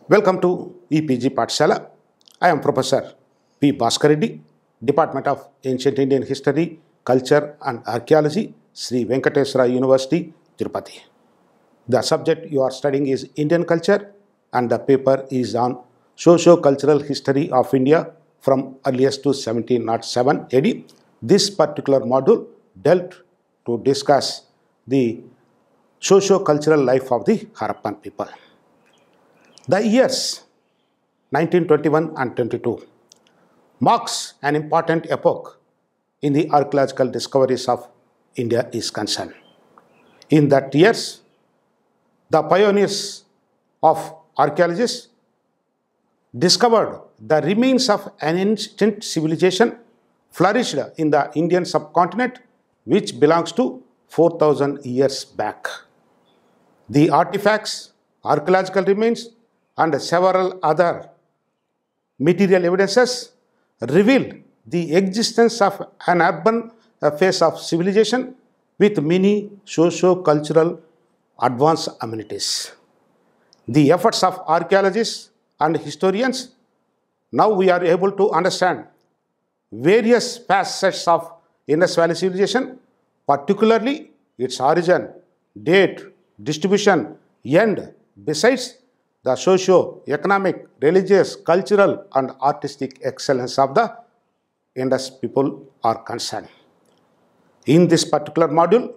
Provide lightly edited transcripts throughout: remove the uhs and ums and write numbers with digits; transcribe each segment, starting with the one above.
Welcome to EPG Pathshala. I am Professor P. Bhaskareddy, Department of Ancient Indian History, Culture and Archaeology, Sri Venkateswara University, Tirupati. The subject you are studying is Indian culture and the paper is on socio-cultural history of India from earliest to 1707 AD. This particular module dealt to discuss the socio-cultural life of the Harappan people. The years 1921 and 22 marks an important epoch in the archaeological discoveries of India is concerned. In that years, the pioneers of archaeologists discovered the remains of an ancient civilization flourished in the Indian subcontinent, which belongs to 4,000 years back. The artifacts, archaeological remains, and several other material evidences reveal the existence of an urban phase of civilization with many socio-cultural advanced amenities. The efforts of archaeologists and historians, now we are able to understand various facets of Indus Valley civilization, particularly its origin, date, distribution, and besides the socio-economic, religious, cultural and artistic excellence of the Indus people are concerned. In this particular module,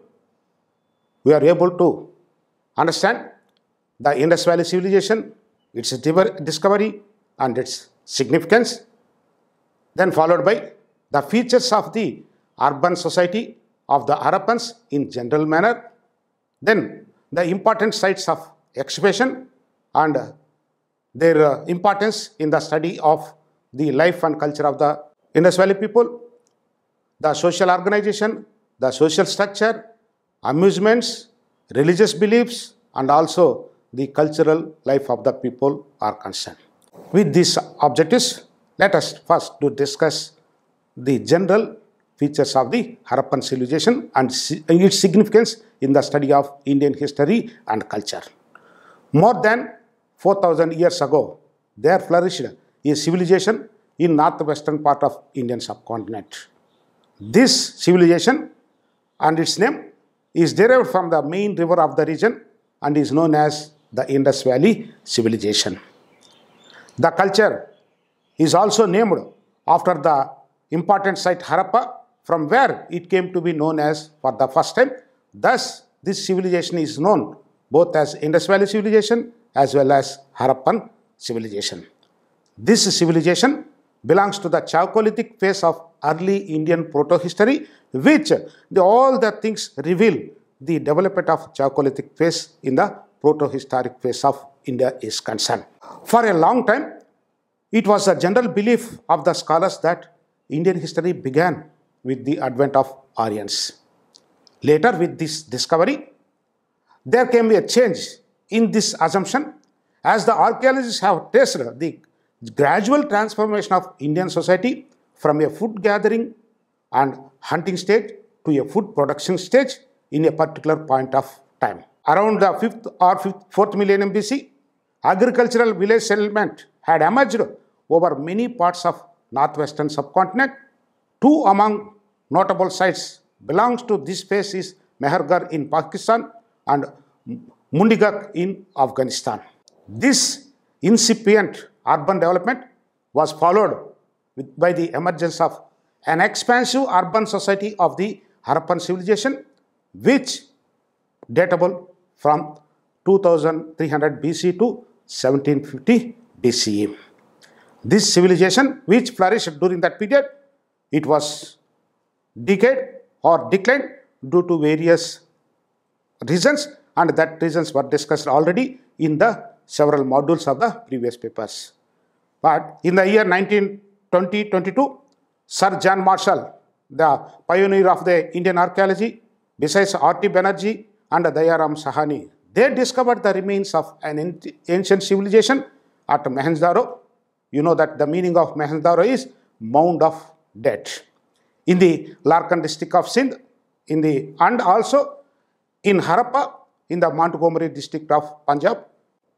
we are able to understand the Indus Valley civilization, its discovery and its significance, then followed by the features of the urban society of the Harappans in general manner, then the important sites of excavation and their importance in the study of the life and culture of the Indus Valley people, the social organization, the social structure, amusements, religious beliefs, and also the cultural life of the people are concerned. With these objectives, let us first discuss the general features of the Harappan civilization and its significance in the study of Indian history and culture. More than 4,000 years ago, there flourished a civilization in northwestern part of Indian subcontinent. This civilization and its name is derived from the main river of the region and is known as the Indus Valley civilization. The culture is also named after the important site Harappa, from where it came to be known as for the first time. Thus, this civilization is known both as Indus Valley civilization as well as Harappan civilization. This civilization belongs to the Chalcolithic phase of early Indian proto-history, which all the things reveal the development of Chalcolithic phase in the proto-historic phase of India is concerned. For a long time, it was a general belief of the scholars that Indian history began with the advent of Aryans. Later, with this discovery, there came a change in this assumption as the archaeologists have traced the gradual transformation of Indian society from a food gathering and hunting stage to a food production stage in a particular point of time. Around the 5th or 4th millennium BC, agricultural village settlement had emerged over many parts of northwestern subcontinent. Two among notable sites belongs to this phase is Mehergarh in Pakistan and Mundigak in Afghanistan. This incipient urban development was followed by the emergence of an expansive urban society of the Harappan civilization, which datable from 2300 BC to 1750 BCE. This civilization, which flourished during that period, it was decayed or declined due to various reasons, and that reasons were discussed already in the several modules of the previous papers. But in the year 1920-22, Sir John Marshall, the pioneer of the Indian archaeology, besides R.T. Banerjee and Dayaram Sahani, they discovered the remains of an ancient civilization at Mohenjo-daro. You know that the meaning of Mohenjo-daro is mound of dead, in the Larkan district of Sindh, and also in Harappa in the Montgomery district of Punjab.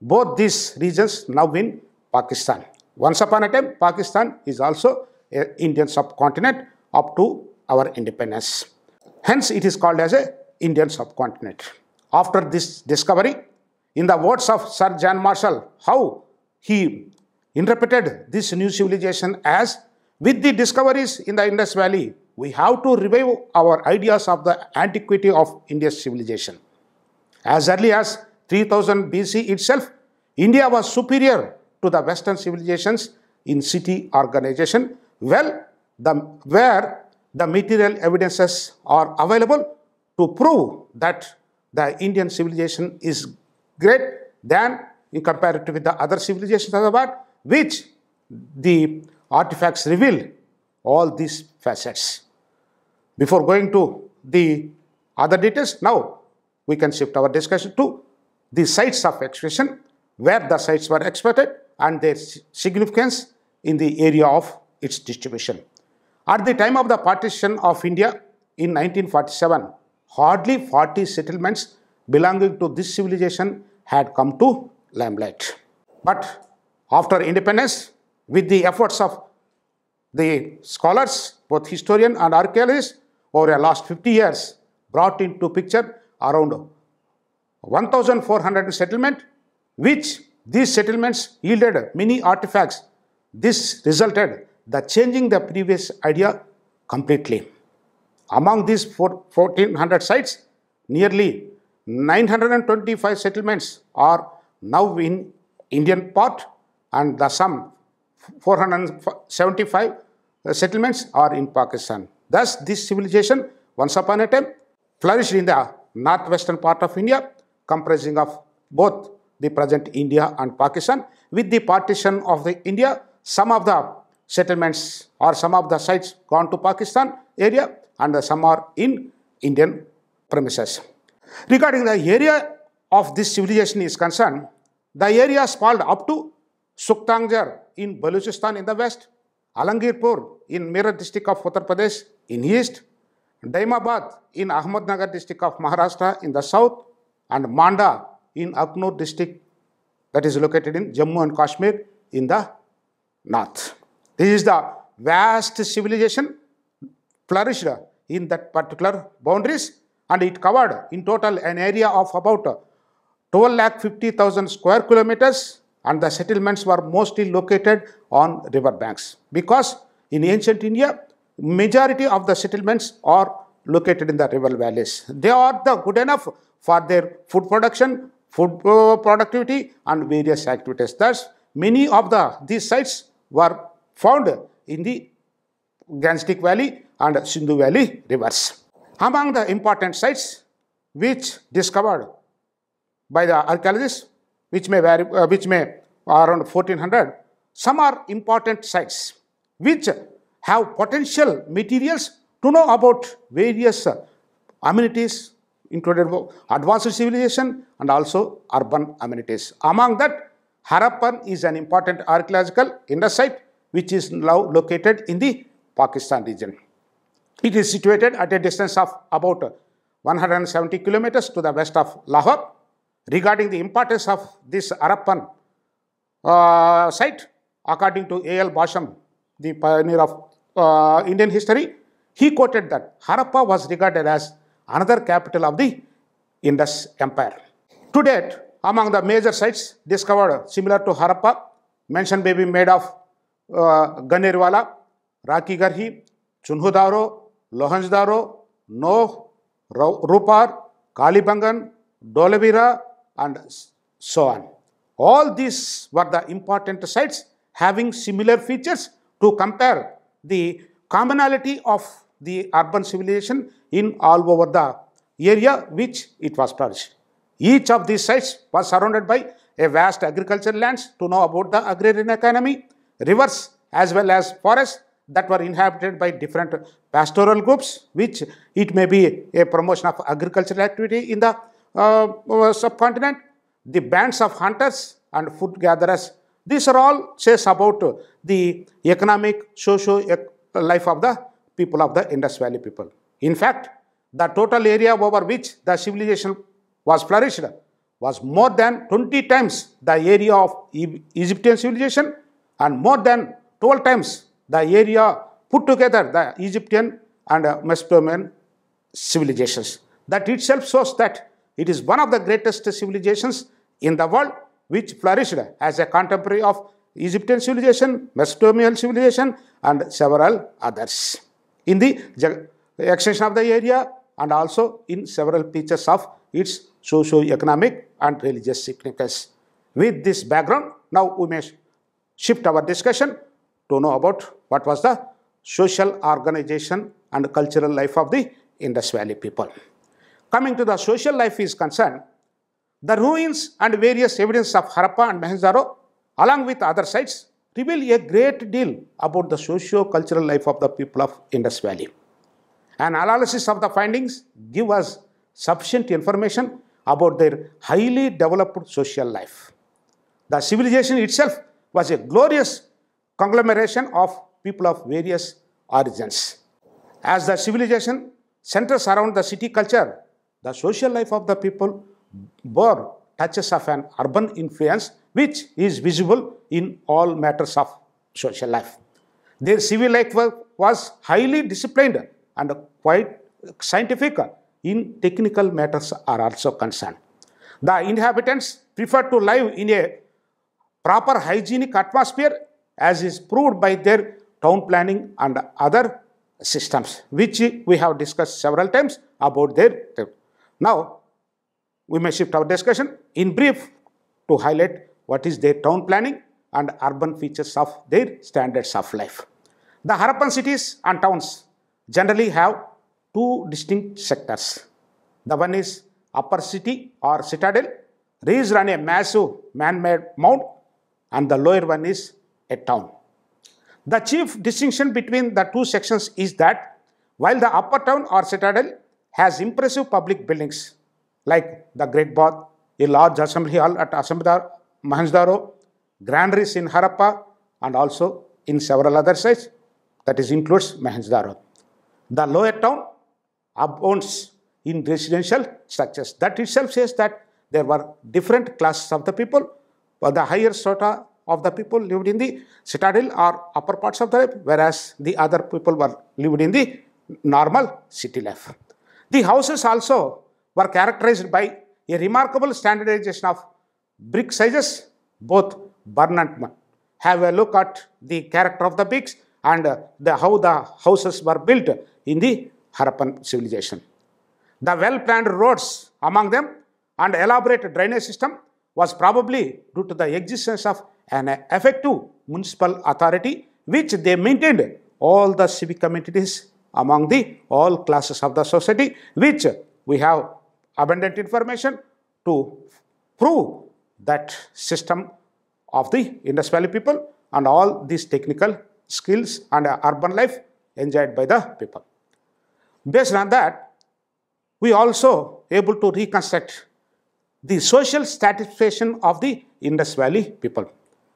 both these regions now in Pakistan. Once upon a time, Pakistan is also an Indian subcontinent up to our independence. Hence, it is called as a Indian subcontinent. After this discovery, in the words of Sir John Marshall, how he interpreted this new civilization as, with the discoveries in the Indus Valley, we have to revive our ideas of the antiquity of India's civilization. As early as 3000 BC itself, India was superior to the Western civilizations in city organization, where the material evidences are available to prove that the Indian civilization is great than in comparative with the other civilizations of the world, which the artifacts reveal all these facets. Before going to the other details, now we can shift our discussion to the sites of excavation, where the sites were excavated and their significance in the area of its distribution. At the time of the partition of India in 1947, hardly 40 settlements belonging to this civilization had come to limelight. But after independence, with the efforts of the scholars, both historians and archaeologists, over the last 50 years, brought into picture around 1,400 settlements, which these settlements yielded many artifacts. This resulted in changing the previous idea completely. Among these 1,400 sites, nearly 925 settlements are now in Indian part, and some 475 settlements are in Pakistan. Thus, this civilization, once upon a time, flourished in the northwestern part of India, comprising of both the present India and Pakistan. With the partition of the India, some of the settlements or some of the sites gone to Pakistan area, and some are in Indian premises. Regarding the area of this civilization is concerned, the area spanned up to Suktangjar in Baluchistan in the west, Alangirpur in Meerut district of Uttar Pradesh in east, Daimabad in Ahmednagar district of Maharashtra in the south, and Manda in Aknur district, that is located in Jammu and Kashmir in the north. This is the vast civilization flourished in that particular boundaries, and it covered in total an area of about 12,50,000 square kilometers, and the settlements were mostly located on river banks, because in ancient India, majority of the settlements are located in the river valleys. They are good enough for their food production, food productivity, and various activities. Thus, many of these sites were found in the Gangetic Valley and Sindhu Valley rivers. Among the important sites which discovered by the archaeologists, which may around 1400, some are important sites which have potential materials to know about various amenities, including advanced civilization and also urban amenities. Among that, Harappan is an important archaeological Indus site which is now located in the Pakistan region. It is situated at a distance of about 170 kilometers to the west of Lahore. Regarding the importance of this Harappan site, according to A.L. Basham, the pioneer of Indian history, he quoted that Harappa was regarded as another capital of the Indus Empire. To date, among the major sites discovered similar to Harappa, mention may be made of Ganerwala, Raki Garhi, Chunhudaro, Lohanjdaro, Noh, Rupar, Kalibangan, Dholavira, and so on. All these were the important sites having similar features to compare the commonality of the urban civilization in all over the area which it was flourished. Each of these sites was surrounded by a vast agricultural lands to know about the agrarian economy, rivers as well as forests that were inhabited by different pastoral groups, which it may be a promotion of agricultural activity in the subcontinent, the bands of hunters and food gatherers. These are all says about the economic, socio life of the people of the Indus Valley people. In fact, the total area over which the civilization was flourished was more than 20 times the area of Egyptian civilization and more than 12 times the area put together the Egyptian and Mesopotamian civilizations. That itself shows that it is one of the greatest civilizations in the world which flourished as a contemporary of Egyptian civilization, Mesopotamian civilization and several others in the extension of the area and also in several features of its socio-economic and religious significance. With this background, now we may shift our discussion to know about what was the social organization and cultural life of the Indus Valley people. Coming to the social life is concerned, the ruins and various evidence of Harappa and Mohenjo-daro, along with other sites, reveal a great deal about the socio-cultural life of the people of Indus Valley. An analysis of the findings give us sufficient information about their highly developed social life. The civilization itself was a glorious conglomeration of people of various origins. As the civilization centers around the city culture, the social life of the people bore touches of an urban influence which is visible in all matters of social life. Their civil life was highly disciplined and quite scientific in technical matters are also concerned. The inhabitants prefer to live in a proper hygienic atmosphere as is proved by their town planning and other systems, which we have discussed several times about their. Now, we may shift our discussion in brief to highlight what is their town planning and urban features of their standards of life. The Harappan cities and towns generally have two distinct sectors. The one is upper city or citadel, raised on a massive man-made mound, and the lower one is a town. The chief distinction between the two sections is that while the upper town or citadel has impressive public buildings like the Great Bath, a large assembly hall at Mohenjo-daro, granaries in Harappa, and also in several other sites, that is includes Mohenjo-daro. The lower town abounds in residential structures. That itself says that there were different classes of the people. The higher strata of the people lived in the citadel or upper parts of the life, whereas the other people were lived in the normal city life. The houses also were characterized by a remarkable standardization of brick sizes, both burn and mud. Have a look at the character of the bricks and how the houses were built in the Harappan civilization. The well-planned roads among them and elaborate drainage system was probably due to the existence of an effective municipal authority which they maintained all the civic communities among the all classes of the society, which we have abundant information to prove that system of the Indus Valley people and all these technical skills and urban life enjoyed by the people. Based on that, we also able to reconstruct the social stratification of the Indus Valley people.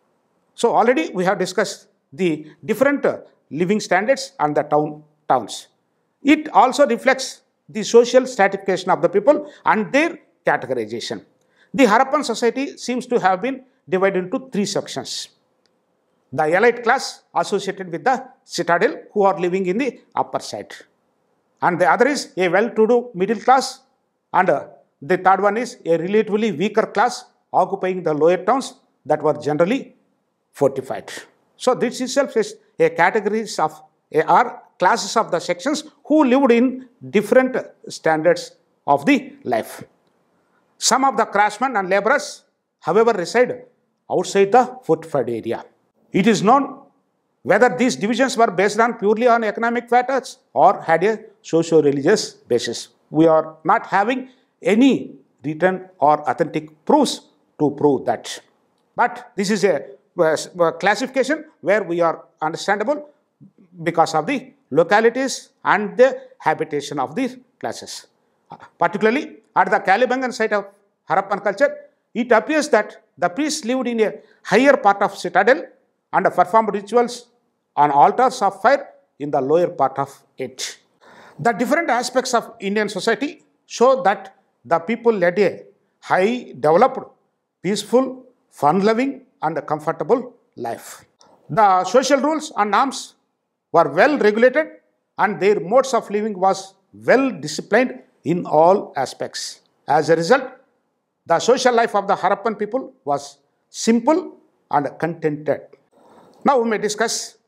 So already we have discussed the different living standards and the towns. It also reflects the social stratification of the people and their categorization. The Harappan society seems to have been divided into three sections. The elite class associated with the citadel who are living in the upper side. And the other is a well-to-do middle class, and the third one is a relatively weaker class occupying the lower towns that were generally fortified. So this itself is a categories of or classes of the sections who lived in different standards of the life. Some of the craftsmen and laborers, however, reside outside the fortified area. It is known whether these divisions were based on purely on economic factors or had a socio-religious basis. We are not having any written or authentic proofs to prove that. But this is a classification where we are understandable because of the localities and the habitation of these classes. Particularly at the Kalibangan site of Harappan culture, it appears that the priests lived in a higher part of citadel and performed rituals on altars of fire in the lower part of it. The different aspects of Indian society show that the people led a high developed, peaceful, fun-loving and comfortable life. The social rules and norms were well regulated and their modes of living was well disciplined in all aspects. As a result, the social life of the Harappan people was simple and contented. Now we may discuss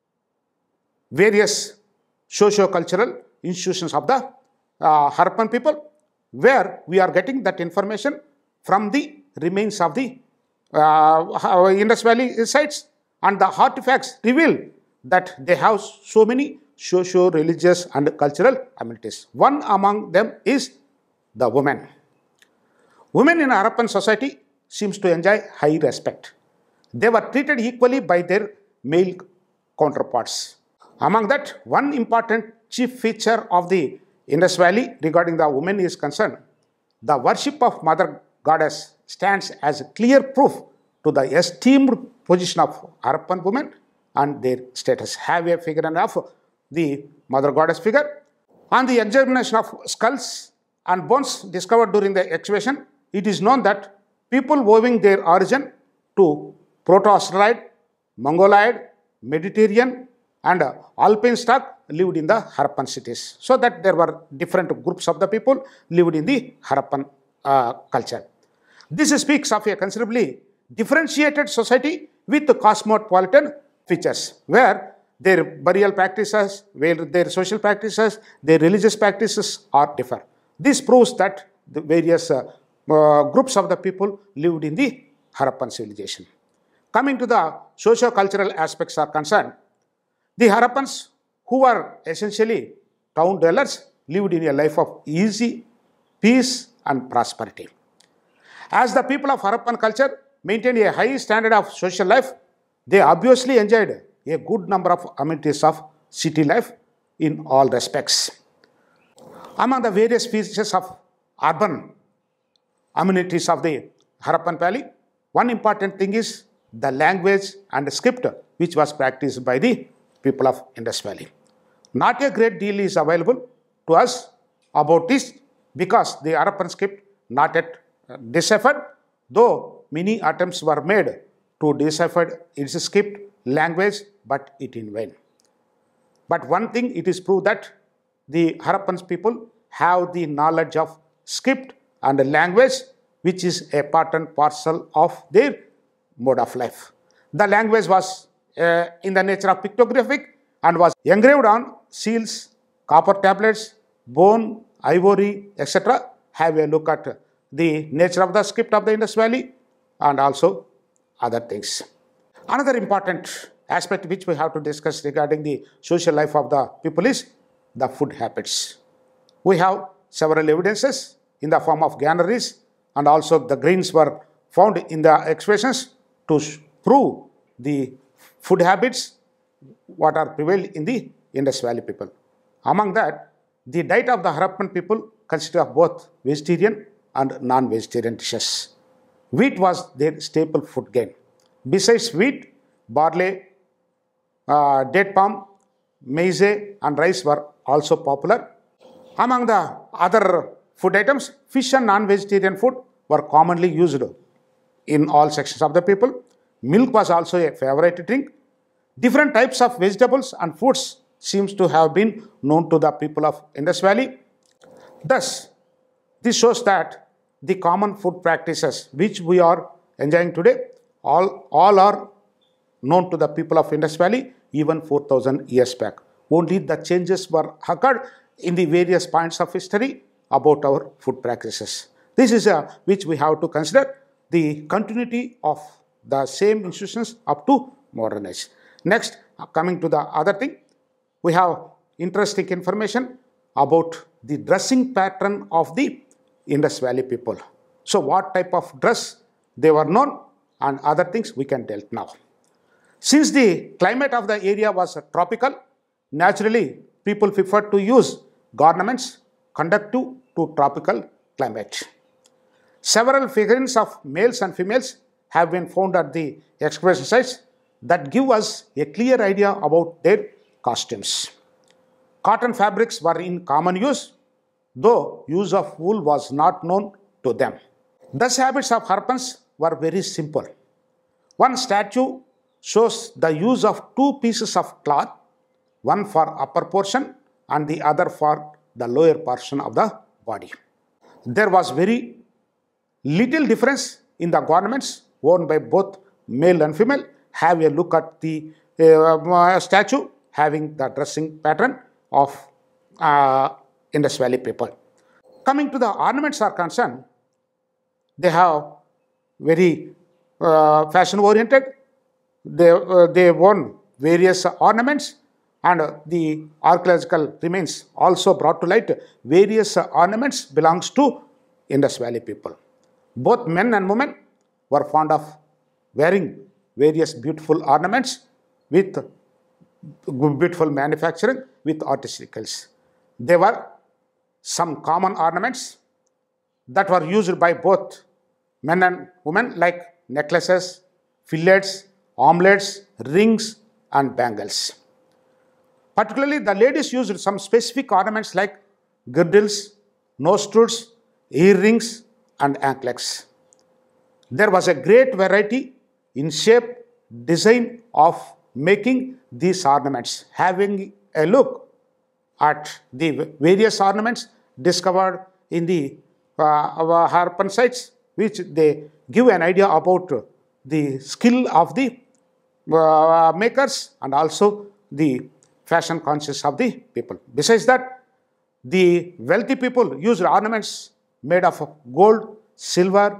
various socio-cultural institutions of the Harappan people, where we are getting that information from the remains of the Indus Valley sites, and the artifacts reveal that they have so many socio-religious and cultural amenities. One among them is the women. Women in Harappan society seems to enjoy high respect. They were treated equally by their male counterparts. Among that, one important chief feature of the Indus Valley regarding the women is concerned, the worship of Mother Goddess stands as a clear proof to the esteemed position of Harappan women and their status. Have a figure of the Mother Goddess figure. On the examination of skulls and bones discovered during the excavation, it is known that people owing their origin to Proto-Australoid, Mongoloid, Mediterranean and Alpine stock lived in the Harappan cities. So that there were different groups of the people lived in the Harappan culture. This speaks of a considerably differentiated society with cosmopolitan features, where their burial practices, where their social practices, their religious practices are different. This proves that the various groups of the people lived in the Harappan civilization. Coming to the socio-cultural aspects are concerned, the Harappans, who were essentially town dwellers, lived in a life of easy peace and prosperity. As the people of Harappan culture maintained a high standard of social life, they obviously enjoyed a good number of amenities of city life in all respects. Among the various features of urban amenities of the Harappan Valley, one important thing is the language and script which was practiced by the people of Indus Valley. Not a great deal is available to us about this because the Harappan script not yet deciphered, though many attempts were made to decipher its script language, but it in vain. But one thing it is proved that the Harappan people have the knowledge of script and language, which is a part and parcel of their mode of life. The language was in the nature of pictographic and was engraved on seals, copper tablets, bone, ivory, etc. Have a look at the nature of the script of the Indus Valley and also other things. Another important aspect which we have to discuss regarding the social life of the people is the food habits. We have several evidences in the form of granaries, and also the grains were found in the excavations to prove the food habits what are prevailed in the Indus Valley people. Among that, the diet of the Harappan people consisted of both vegetarian and non-vegetarian dishes. Wheat was their staple food grain. Besides wheat, barley, date palm, maize and rice were also popular. Among the other food items, fish and non-vegetarian food were commonly used in all sections of the people. Milk was also a favorite drink. Different types of vegetables and fruits seems to have been known to the people of Indus Valley. Thus, this shows that the common food practices which we are enjoying today, all are known to the people of Indus Valley even 4,000 years back. Only the changes were occurred in the various points of history about our food practices. This is which we have to consider the continuity of the same institutions up to modern age. Next, coming to the other thing, we have interesting information about the dressing pattern of the Indus Valley people. So what type of dress they were known and other things we can tell now. Since the climate of the area was tropical, naturally people preferred to use garments conducive to tropical climate. Several figurines of males and females have been found at the excavation sites that give us a clear idea about their costumes. Cotton fabrics were in common use, though use of wool was not known to them. Thus, habits of Harappans were very simple. One statue shows the use of two pieces of cloth, one for upper portion and the other for the lower portion of the body. There was very little difference in the garments worn by both male and female. Have a look at the statue having the dressing pattern of Indus Valley people. Coming to the ornaments are concerned, they have very fashion oriented. They won various ornaments, and the archaeological remains also brought to light various ornaments belongs to Indus Valley people. Both men and women were fond of wearing various beautiful ornaments with beautiful manufacturing with artisticals. There were some common ornaments that were used by both men and women, like necklaces, fillets, armlets, rings, and bangles. Particularly, the ladies used some specific ornaments like girdles, nose tools, earrings, and anklets. There was a great variety in shape, design of making these ornaments. Having a look at the various ornaments discovered in the Harappan sites, which they give an idea about the skill of the makers and also the fashion conscious of the people. Besides that, the wealthy people used ornaments made of gold, silver,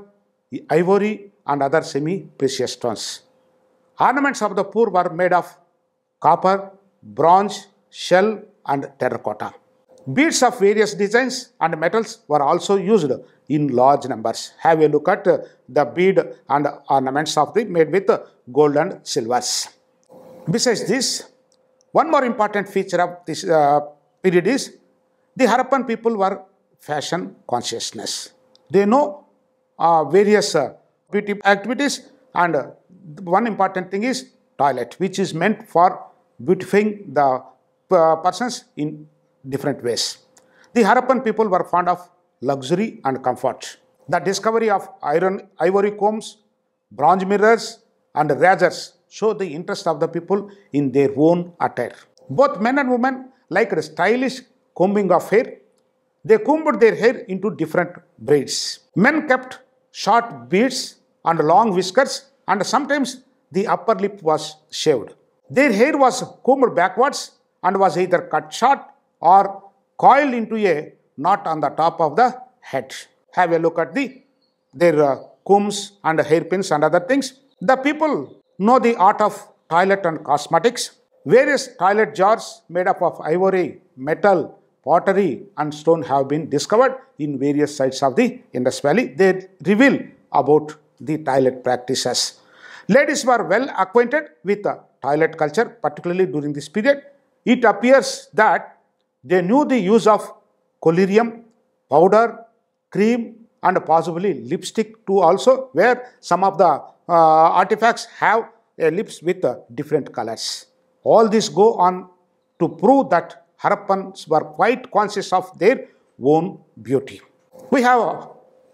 ivory, and other semi-precious stones. Ornaments of the poor were made of copper, bronze, shell, and terracotta. Beads of various designs and metals were also used in large numbers. Have a look at the bead and ornaments of the made with gold and silvers. Besides this, one more important feature of this period is the Harappan people were fashion consciousness. They know various beauty activities, and one important thing is toilet, which is meant for beautifying the persons in different ways. The Harappan people were fond of luxury and comfort. The discovery of ivory combs, bronze mirrors, and razors show the interest of the people in their own attire. Both men and women liked a stylish combing of hair. They combed their hair into different braids. Men kept short beards and long whiskers, and sometimes the upper lip was shaved. Their hair was combed backwards and was either cut short or coiled into a knot on the top of the head. Have a look at their combs and hairpins and other things. The people know the art of toilet and cosmetics. Various toilet jars made up of ivory, metal, pottery, and stone have been discovered in various sites of the Indus Valley. They reveal about the toilet practices. Ladies were well acquainted with toilet culture, particularly during this period. It appears that they knew the use of collyrium, powder, cream, and possibly lipstick too also, where some of the artifacts have lips with different colors. All this go on to prove that Harappans were quite conscious of their own beauty. We have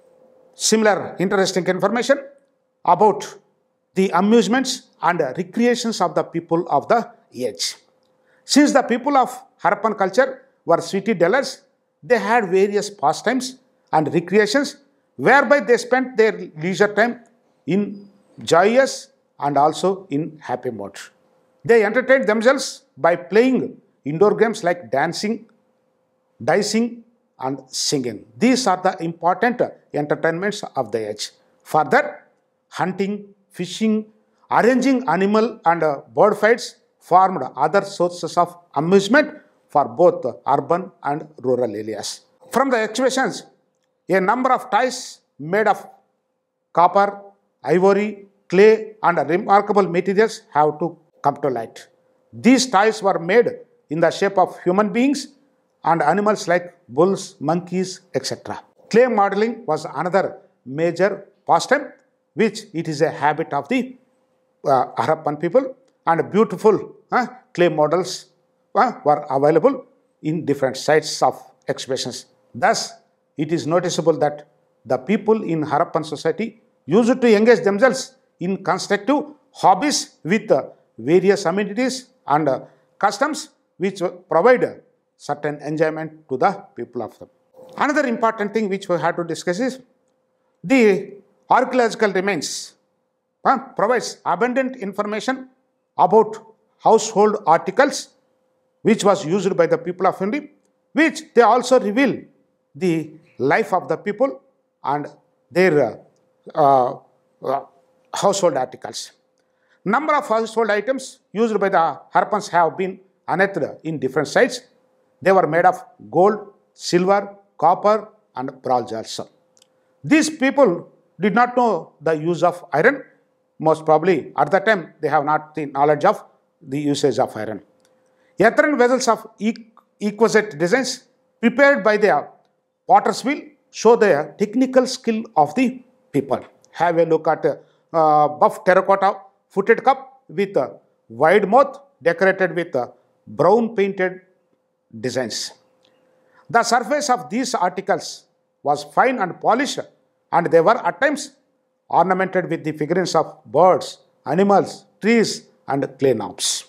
similar interesting information about the amusements and recreations of the people of the age. Since the people of Harappan culture were city dwellers, they had various pastimes and recreations whereby they spent their leisure time in joyous and also in happy mode. They entertained themselves by playing indoor games like dancing, dicing, and singing. These are the important entertainments of the age. Further, hunting, fishing, arranging animal and bird fights formed other sources of amusement for both urban and rural areas. From the exhibitions, a number of toys made of copper, ivory, clay, and remarkable materials have to come to light. These toys were made in the shape of human beings and animals like bulls, monkeys, etc. Clay modeling was another major pastime, which it is a habit of the Harappan people, and beautiful clay models were available in different sites of exhibitions. Thus, it is noticeable that the people in Harappan society used to engage themselves in constructive hobbies with various amenities and customs which provide certain enjoyment to the people of them. Another important thing which we have to discuss is the archaeological remains provides abundant information about household articles which was used by the people of India, which they also reveal the life of the people and their household articles. Number of household items used by the Harappans have been unearthed in different sites. They were made of gold, silver, copper and bronze also. These people did not know the use of iron. Most probably at that time they have not the knowledge of the usage of iron. Earthen vessels of exquisite designs prepared by the potter's wheel show the technical skill of the people. Have a look at buff terracotta footed cup with a wide mouth decorated with brown painted designs. The surface of these articles was fine and polished, and they were at times ornamented with the figurines of birds, animals, trees and clay knobs.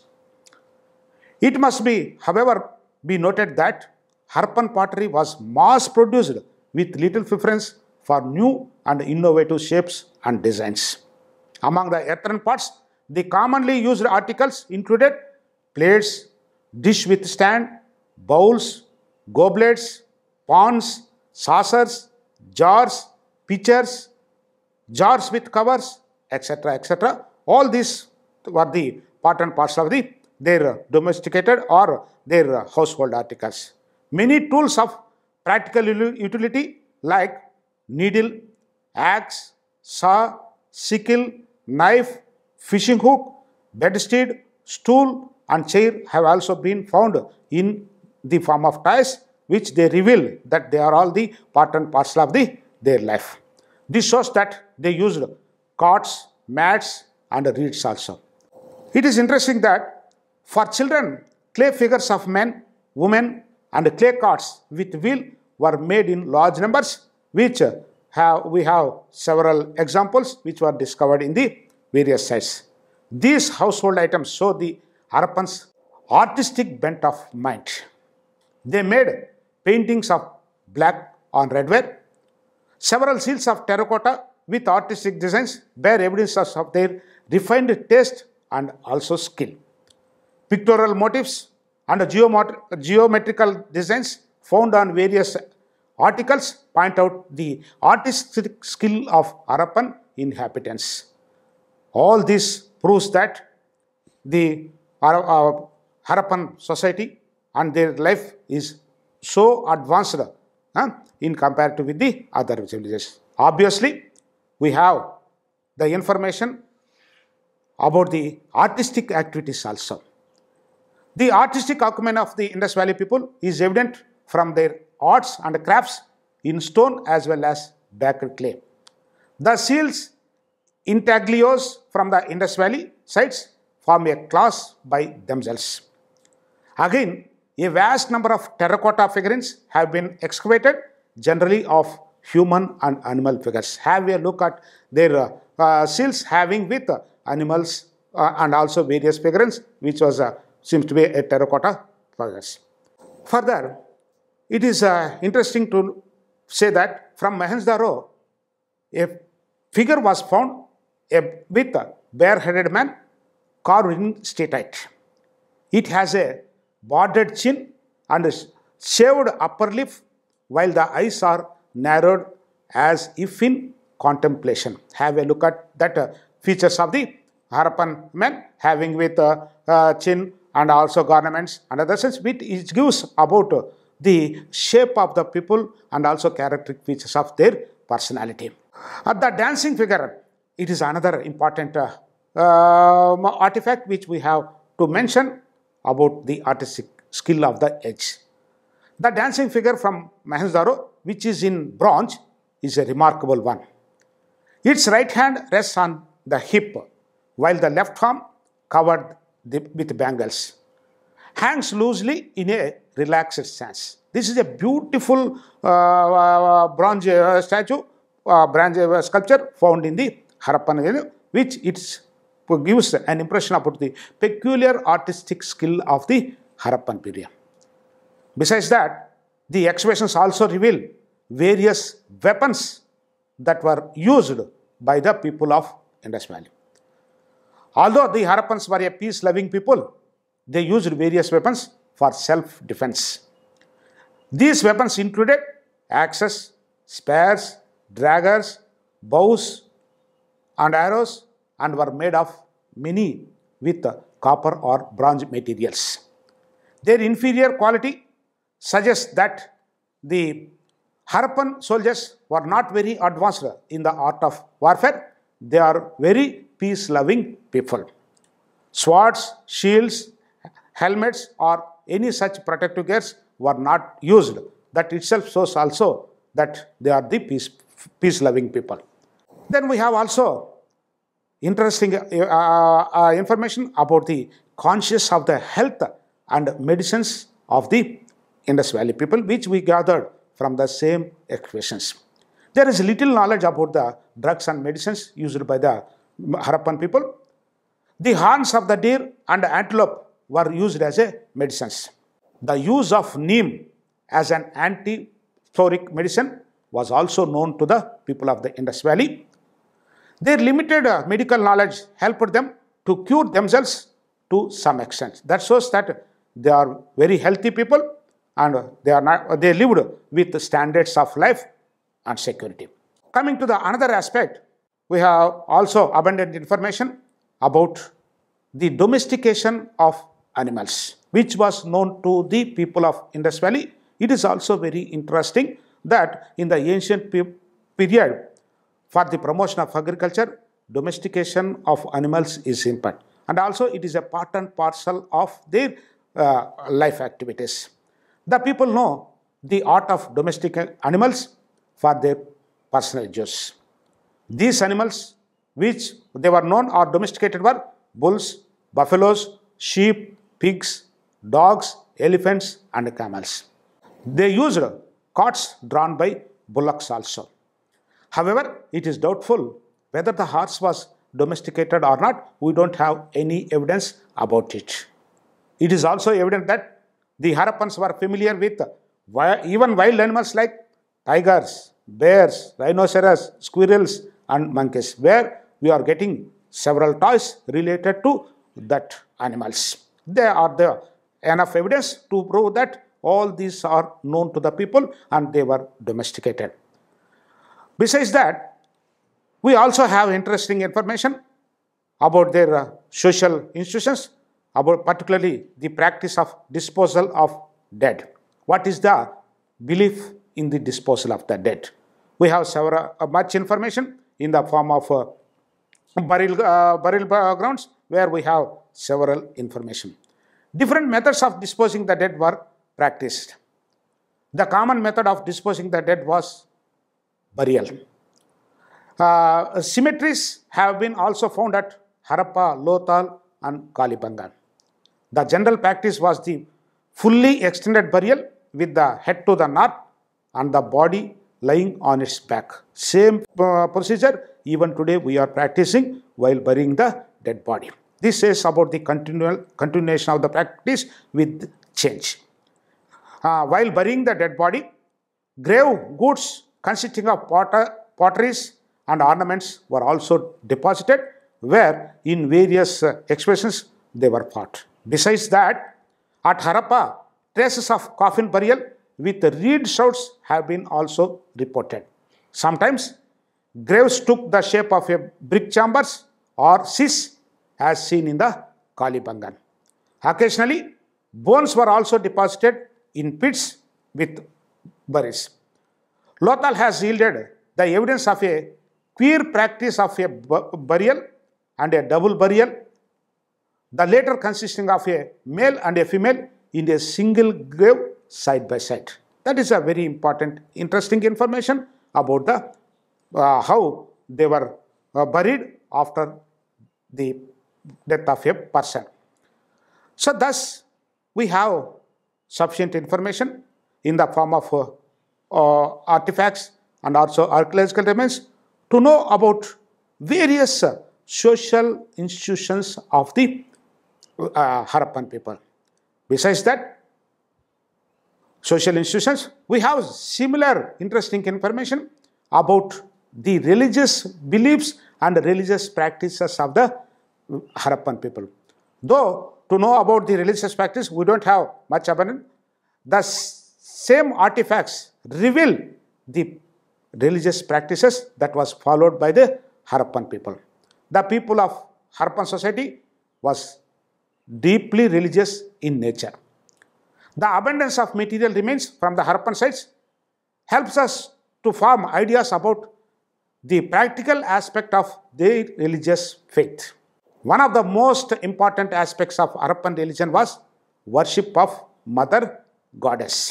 It must be, however, be noted that Harappan pottery was mass produced with little preference for new and innovative shapes and designs. Among the earthen pots, the commonly used articles included plates, dish with stand, bowls, goblets, pans, saucers, jars, pitchers, jars with covers, etc., etc. All these were the part and parcel of their domesticated or their household articles. Many tools of practical utility like needle, axe, saw, sickle, knife, fishing hook, bedstead, stool and chair have also been found in the form of toys, which they reveal that they are all the part and parcel of their life. This shows that they used cots, mats and reeds also. It is interesting that for children, clay figures of men, women and clay carts with wheel were made in large numbers, which we have several examples which were discovered in the various sites. These household items show the Harappans' artistic bent of mind. They made paintings of black on red ware. Several seals of terracotta with artistic designs bear evidences of their refined taste and also skill. Pictorial motifs and geometrical designs found on various articles point out the artistic skill of Harappan inhabitants. All this proves that the Harappan society and their life is so advanced in comparative with the other civilizations. Obviously, we have the information about the artistic activities also. The artistic acumen of the Indus Valley people is evident from their arts and crafts in stone as well as baked clay. The seals intaglios from the Indus Valley sites form a class by themselves. Again, a vast number of terracotta figurines have been excavated, generally of human and animal figures. Have a look at their seals having with animals and also various figurines, which was seems to be a terracotta figures. Further, it is interesting to say that from Mohenjo-daro, a figure was found with a bare-headed man carved in statite. It has a bordered chin and a shaved upper lip, while the eyes are narrowed as if in contemplation. Have a look at that features of the Harappan men having with chin and also garments and other sense, which gives about the shape of the people and also characteristic features of their personality. The dancing figure, it is another important artifact which we have to mention about the artistic skill of the age. The dancing figure from Mohenjo-daro, which is in bronze, is a remarkable one. Its right hand rests on the hip, while the left arm, covered with bangles, hangs loosely in a relaxed stance. This is a beautiful bronze statue bronze sculpture found in the Harappan area, which gives an impression about the peculiar artistic skill of the Harappan period. Besides that, the excavations also reveal various weapons that were used by the people of Indus Valley. Although the Harappans were a peace-loving people, they used various weapons for self-defense. These weapons included axes, spears, daggers, bows, and arrows, and were made of many with copper or bronze materials. Their inferior quality suggests that the Harappan soldiers were not very advanced in the art of warfare. They are very peace-loving people. Swords, shields, helmets, or any such protective gears were not used. That itself shows also that they are the peace-loving people. Then we have also interesting information about the conscious of the health and medicines of the Indus Valley people, which we gathered from the same excavations. There is little knowledge about the drugs and medicines used by the Harappan people. The horns of the deer and antelope were used as medicines. The use of neem as an anti-plethoric medicine was also known to the people of the Indus Valley. Their limited medical knowledge helped them to cure themselves to some extent. That shows that they are very healthy people and they lived with standards of life and security. Coming to the another aspect, we have also abundant information about the domestication of animals, which was known to the people of Indus Valley. It is also very interesting that in the ancient period, for the promotion of agriculture, domestication of animals is important. And also it is a part and parcel of their life activities. The people know the art of domesticating animals for their personal use. These animals which they were known or domesticated were bulls, buffaloes, sheep, pigs, dogs, elephants, and camels. They used carts drawn by bullocks also. However, it is doubtful whether the horse was domesticated or not. We don't have any evidence about it. It is also evident that the Harappans were familiar with even wild animals like tigers, bears, rhinoceros, squirrels, and monkeys, where we are getting several toys related to that animals. There are enough evidence to prove that all these are known to the people and they were domesticated. Besides that, we also have interesting information about their social institutions, about particularly the practice of disposal of dead. What is the belief in the disposal of the dead? We have much information in the form of burial grounds, where we have several information. Different methods of disposing the dead were practiced. The common method of disposing the dead was burial. Cemeteries have been also found at Harappa, Lothal, and Kalibangan. The general practice was the fully extended burial with the head to the north and the body lying on its back. Same procedure even today we are practicing while burying the dead body. This says about the continuation of the practice with change. While burying the dead body, grave goods consisting of potteries and ornaments were also deposited, where in various excavations they were found. Besides that, at Harappa, traces of coffin burial with reed shrouds have been also reported. Sometimes graves took the shape of a brick chambers or cis, as seen in the Kalibangan. Occasionally, bones were also deposited in pits with burials. Lothal has yielded the evidence of a queer practice of a burial and a double burial, the latter consisting of a male and a female in a single grave side by side. That is a very important, interesting information about the how they were buried after the death of a person. So thus, we have sufficient information in the form of artifacts and also archaeological remains to know about various social institutions of the Harappan people. Besides that, social institutions, we have similar interesting information about the religious beliefs and religious practices of the Harappan people. Though to know about the religious practice, we don't have much abundance. The same artifacts reveal the religious practices that was followed by the Harappan people. The people of Harappan society was deeply religious in nature. The abundance of material remains from the Harappan sites helps us to form ideas about the practical aspect of their religious faith. One of the most important aspects of Harappan religion was worship of Mother Goddess.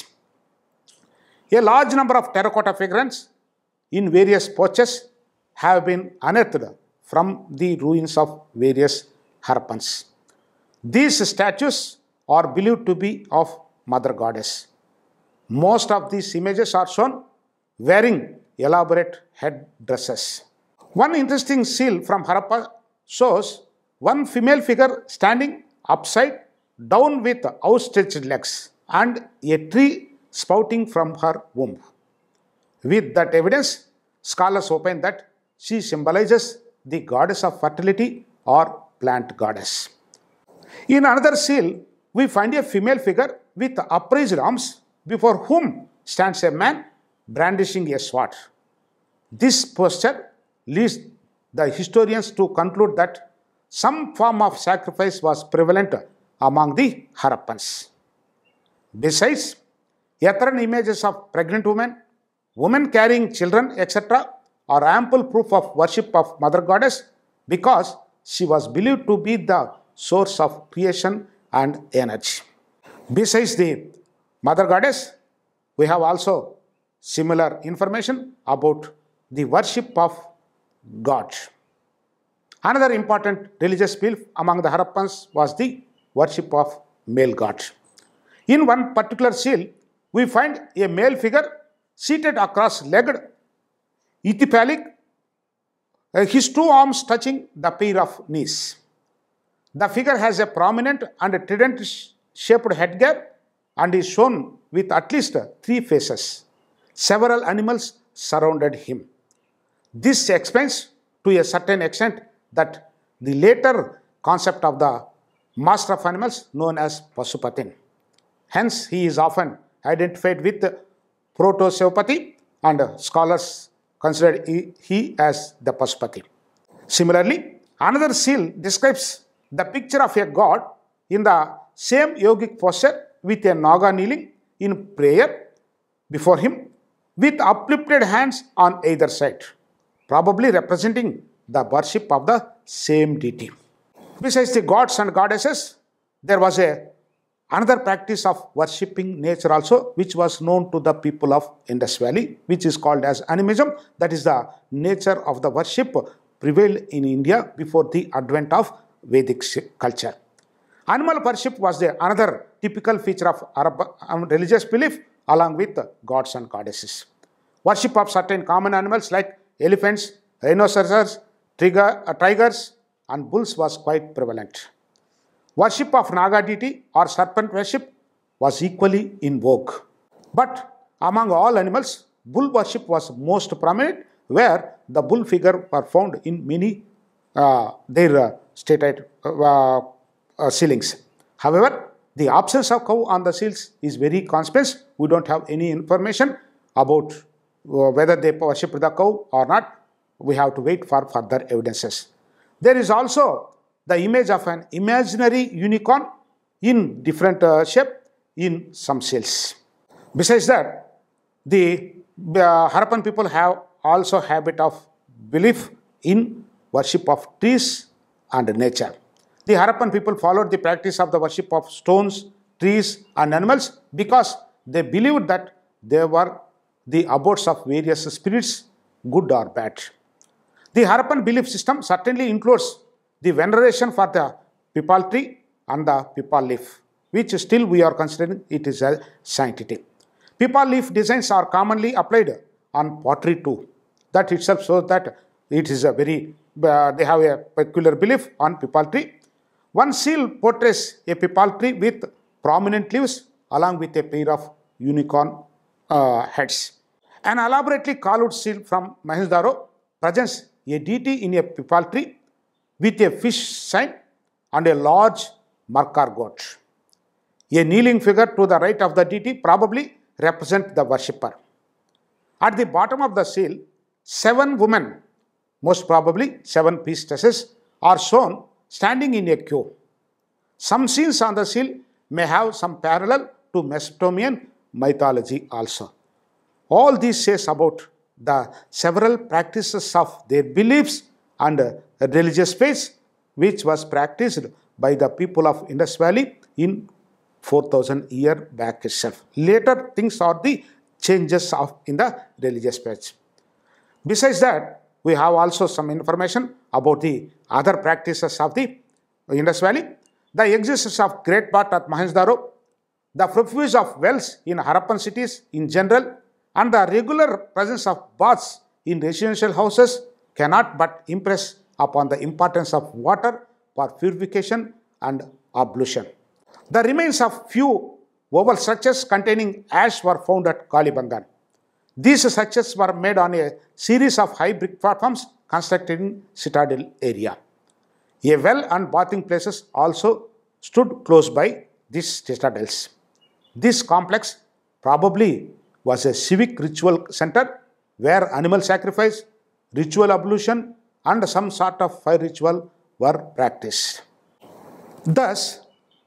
A large number of terracotta figurines in various porches have been unearthed from the ruins of various Harappans. These statues are believed to be of Mother Goddess. Most of these images are shown wearing elaborate headdresses. One interesting seal from Harappa shows one female figure standing upside down with outstretched legs and a tree sprouting from her womb. With that evidence, scholars opine that she symbolizes the goddess of fertility or plant goddess. In another seal, we find a female figure with upraised arms before whom stands a man brandishing a sword. This posture leads the historians to conclude that some form of sacrifice was prevalent among the Harappans. Besides, Yatran images of pregnant women, women carrying children, etc. are ample proof of worship of Mother Goddess because she was believed to be the source of creation and energy. Besides the Mother Goddess, we have also similar information about the worship of God. Another important religious belief among the Harappans was the worship of male god. In one particular seal, we find a male figure seated across-legged, ethipalic, his two arms touching the pair of knees. The figure has a prominent and trident-shaped headgear and is shown with at least 3 faces. Several animals surrounded him. This explains to a certain extent that the later concept of the master of animals known as Pasupatin. Hence, he is often identified with Proto-Sevapati and scholars consider he as the Pasupati. Similarly, another seal describes the picture of a god in the same yogic posture with a Naga kneeling in prayer before him with uplifted hands on either side, probably representing the worship of the same deity. Besides the gods and goddesses, there was another practice of worshipping nature also, which was known to the people of Indus Valley, which is called as animism. That is the nature of the worship prevailed in India before the advent of Vedic culture. Animal worship was another typical feature of Arab religious belief along with gods and goddesses. Worship of certain common animals like elephants, rhinoceroses, tigers and bulls was quite prevalent. Worship of Naga deity or serpent worship was equally in vogue. But among all animals, bull worship was most prominent, where the bull figure were found in many their stated sealings. However, the absence of cow on the seals is very conspicuous. We don't have any information about whether they worshipped the cow or not. We have to wait for further evidences. There is also the image of an imaginary unicorn in different shape in some seals. Besides that, the Harappan people have also habit of belief in worship of trees and nature. The Harappan people followed the practice of the worship of stones, trees and animals because they believed that they were the abodes of various spirits, good or bad. The Harappan belief system certainly includes the veneration for the pipal tree and the pipal leaf, which still we are considering it is a sanctity. Pipal leaf designs are commonly applied on pottery too. That itself shows that it is a very, they have a peculiar belief on peepal tree. One seal portrays a peepal tree with prominent leaves along with a pair of unicorn heads. An elaborately carved seal from Mohenjo-daro presents a deity in a peepal tree with a fish sign and a large marker goat. A kneeling figure to the right of the deity probably represents the worshipper. At the bottom of the seal, 7 women, most probably 7 priestesses, are shown standing in a queue. Some scenes on the seal may have some parallel to Mesopotamian mythology also. All this says about the several practices of their beliefs and religious faith which was practiced by the people of Indus Valley in 4000 years back itself. Later things are the changes in the religious faith. Besides that, we have also some information about the other practices of the Indus Valley. The existence of great bath at Mohenjo-daro, the profusion of wells in Harappan cities in general, and the regular presence of baths in residential houses cannot but impress upon the importance of water for purification and ablution. The remains of few oval structures containing ash were found at Kalibangan. These structures were made on a series of high brick platforms constructed in citadel area. A well and bathing places also stood close by these citadels. This complex probably was a civic ritual center where animal sacrifice, ritual ablution, and some sort of fire ritual were practiced. Thus,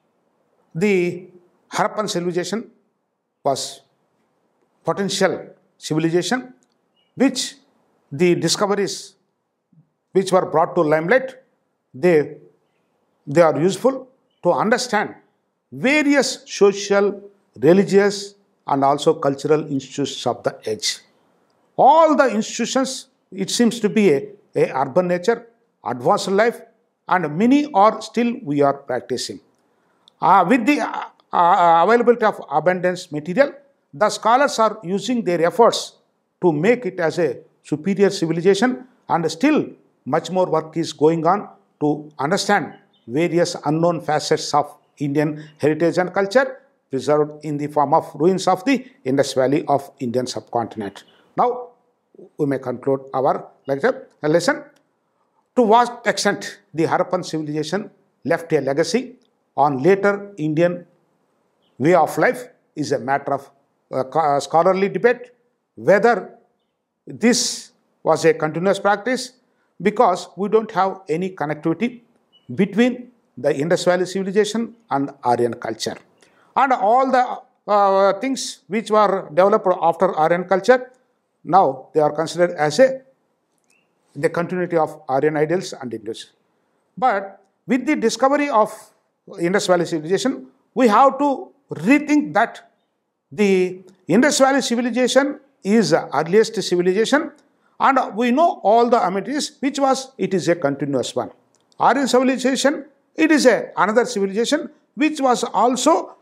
the Harappan civilization was potential civilization which the discoveries which were brought to limelight, they are useful to understand various social, religious, and also cultural institutions of the age. All the institutions, it seems to be a urban nature, advanced life, and many are still we are practicing. With the availability of abundance material, the scholars are using their efforts to make it as a superior civilization, and still much more work is going on to understand various unknown facets of Indian heritage and culture preserved in the form of ruins of the Indus Valley of Indian subcontinent. Now, we may conclude our lesson. To what extent the Harappan civilization left a legacy on later Indian way of life is a matter of scholarly debate. Whether this was a continuous practice, because we don't have any connectivity between the Indus Valley civilization and Aryan culture. And all the things which were developed after Aryan culture, now they are considered as the continuity of Aryan ideals and Indus. But with the discovery of Indus Valley civilization, we have to rethink that the Indus Valley civilization is the earliest civilization, and we know all the amenities, it is a continuous one. Aryan civilization, it is another civilization which was also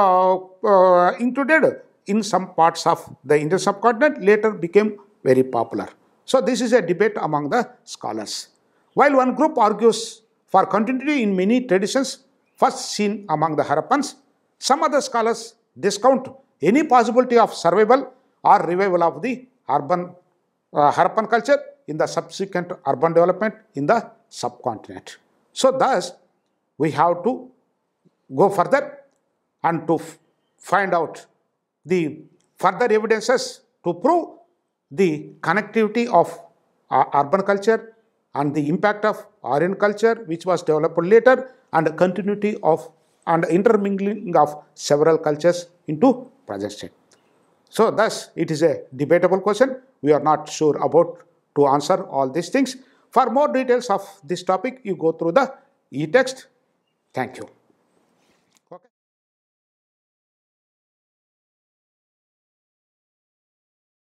included in some parts of the Indian subcontinent, later became very popular. So this is a debate among the scholars. While one group argues for continuity in many traditions first seen among the Harappans, some other scholars discount any possibility of survival or revival of the Harappan culture in the subsequent urban development in the subcontinent. So thus, we have to go further and to find out the further evidences to prove the connectivity of urban culture and the impact of Aryan culture which was developed later, and continuity of and intermingling of several cultures into present state. So thus it is a debatable question. We are not sure about to answer all these things. For more details of this topic, you go through the e-text. Thank you.